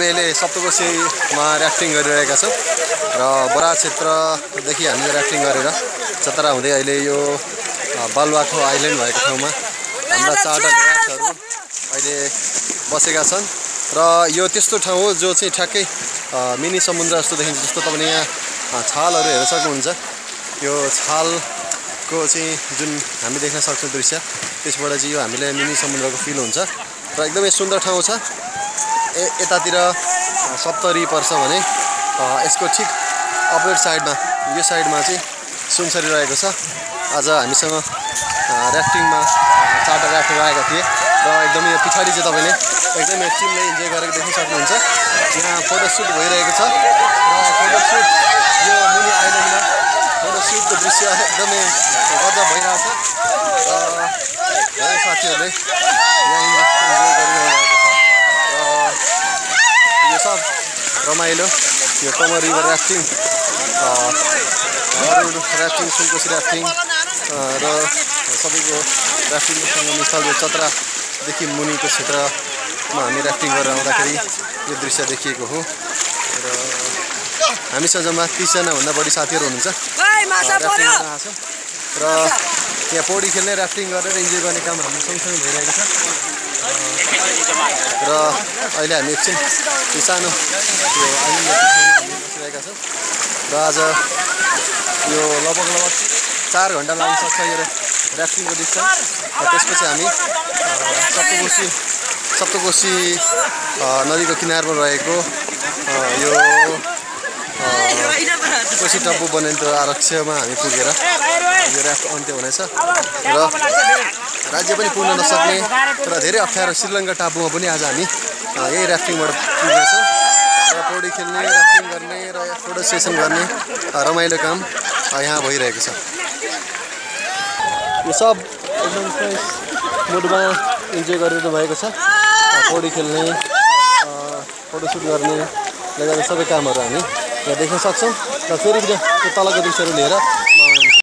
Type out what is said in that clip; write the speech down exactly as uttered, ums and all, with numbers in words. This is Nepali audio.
हामी अहिले सप्तकोशीमा ऱ्याफ्टिङ गरिरहेका छौँ र बरात क्षेत्रदेखि हामी ऱ्याफ्टिङ गरेर चतरा हुँदै अहिले यो बालुवाको आइल्यान्ड भएको ठाउँमा हाम्रा चारवटा ऱ्याफ्टहरू अहिले बसेका छन् र यो त्यस्तो ठाउँ हो जो चाहिँ ठ्याक्कै मिनी समुद्र जस्तो देखिन्छ। जस्तो तपाईँले यहाँ छालहरू हेर्न सक्नुहुन्छ, यो छालको चाहिँ जुन हामी देख्न सक्छौँ दृश्य, त्यसबाट चाहिँ यो हामीलाई मिनी समुद्रको फिल हुन्छ र एकदमै सुन्दर ठाउँ छ। ए यतातिर सप्तरी पर्छ भने यसको ठिक अपोजिट साइडमा यो साइडमा चाहिँ सुनसरी रहेको छ। आज हामीसँग ऱ्याफ्टिङमा चारवटा ऱ्याफ्टर आएका थिए र एकदमै यो पछाडि चाहिँ तपाईँले एकदमै टिमले इन्जोय गरेको देख्न सक्नुहुन्छ। यहाँ फोटोसुट भइरहेको छ र फोटोसुट यो मिनी आइल्यान्डमा फोटोसुटको दृश्य एकदमै गजब भइरहेको छ र धेरै साथीहरूले यहाँ इन्जोय गरिरहेको छ र यो सब रमाइलो यो कमर river rafting, rafting, Sunkoshi rafting र सबैको ऱ्याफ्टिङको सङ्गम स्थल यो चतरादेखि मुनिको क्षेत्रमा हामी ऱ्याफ्टिङ गरेर आउँदाखेरि यो दृश्य देखिएको हो र हामीसँग जम्मा तिसजनाभन्दा बढी साथीहरू हुनुहुन्छ ऱ्याफ्टिङ गर्न आएको छ र यहाँ पौडी खेल्ने ऱ्याफ्टिङ गरेर इन्जोय गर्ने काम हाम्रो सँगसँगै भइरहेको छ र अहिले हामी एकछिन यो सानो यो आइल्यान्डमा बसिरहेका छौँ र आज यो लगभग लगभग चार घन्टा लाग्न सक्छ यो ऱ्याफ्टिङको डिस्टेन्स र त्यसपछि हामी सप्तकोशी सप्तकोशी नदीको किनारमा रहेको यो कोशी टप्पु वन्यजन्तु आरक्षमा हामी पुगेर यो ऱ्याफ्ट अन्त्य हुनेछ र राज्य पनि पुग्न नसक्ने र धेरै अप्ठ्यारो श्रीलङ्का टापुमा पनि आज हामी यही ऱ्याफ्टिङबाट पुगेछौँ र पौडी खेल्ने, ऱ्याफ्टिङ गर्ने र फोटो सेसन गर्ने रमाइलो काम यहाँ भइरहेको छ। यो सब एकदम फ्रेस मुडमा इन्जोय गरिरहनु भएको छ। पौडी खेल्ने, फोटोसुट गर्ने लगायत सबै कामहरू हामी यहाँ देख्न सक्छौँ र फेरि त्यो तलको दृश्यहरू लिएर